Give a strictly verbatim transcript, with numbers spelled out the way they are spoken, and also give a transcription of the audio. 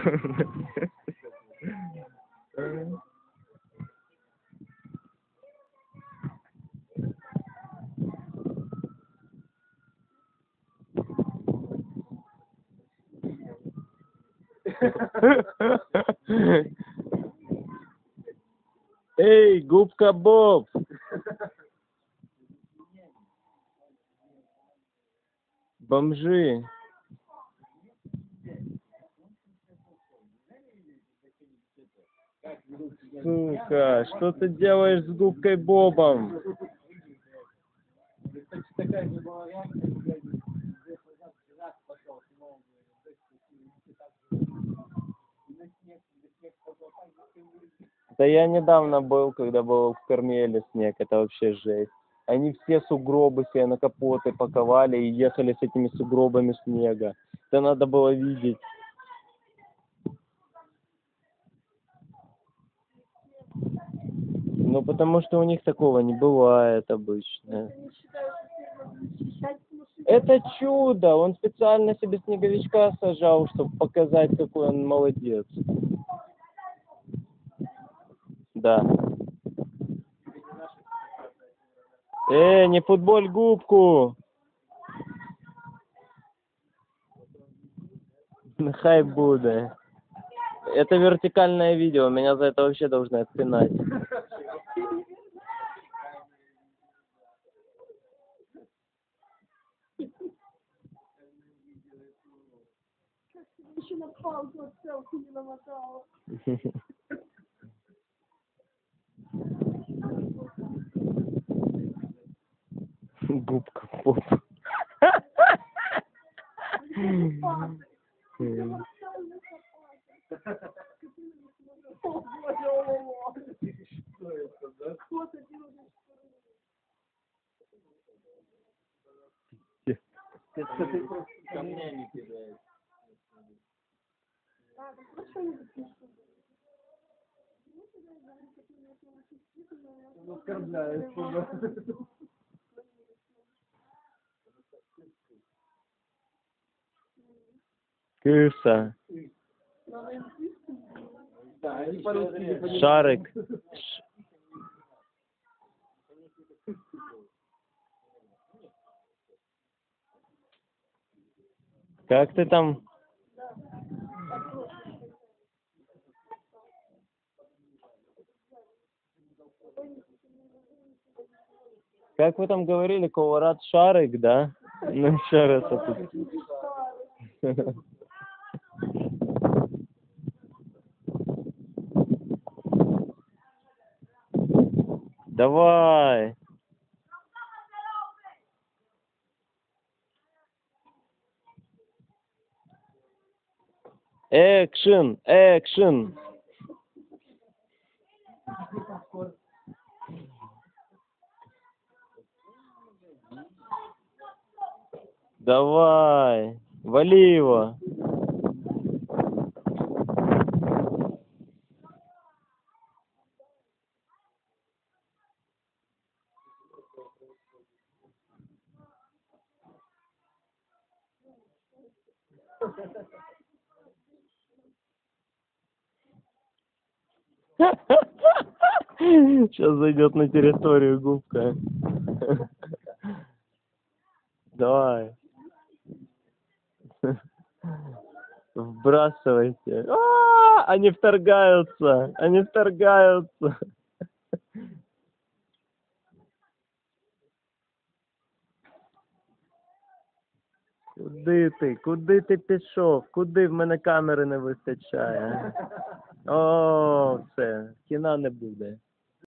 Эй, губка Боб! Бомжи! Сука, что ты делаешь с губкой Бобом? Да я недавно был, когда был в Кармеле снег, это вообще жесть. Они все сугробы себе на капоты паковали и ехали с этими сугробами снега. Это надо было видеть. Ну, потому что у них такого не бывает обычно. Это чудо! Он специально себе снеговичка сажал, чтобы показать, какой он молодец. Да. Э, не футболь губку! Хай буде. Это вертикальное видео, меня за это вообще должны отпинать. Еще на паузу от селфи не намотала. Губка Боб. Камнями кидает. Кыса. Шарик. Как ты там? Как вы там говорили, Колорад Шарик, да? Ну, еще раз это. Давай. Экшен, экшен. Давай, вали его. Сейчас зайдет на территорию губка. Давай. Вбрасывайте. А-а-а! Они вторгаются. Они вторгаются. Куди ти? Куди ти пішов? Куди? В мене камери не вистачає. О, все. Кіна не буде.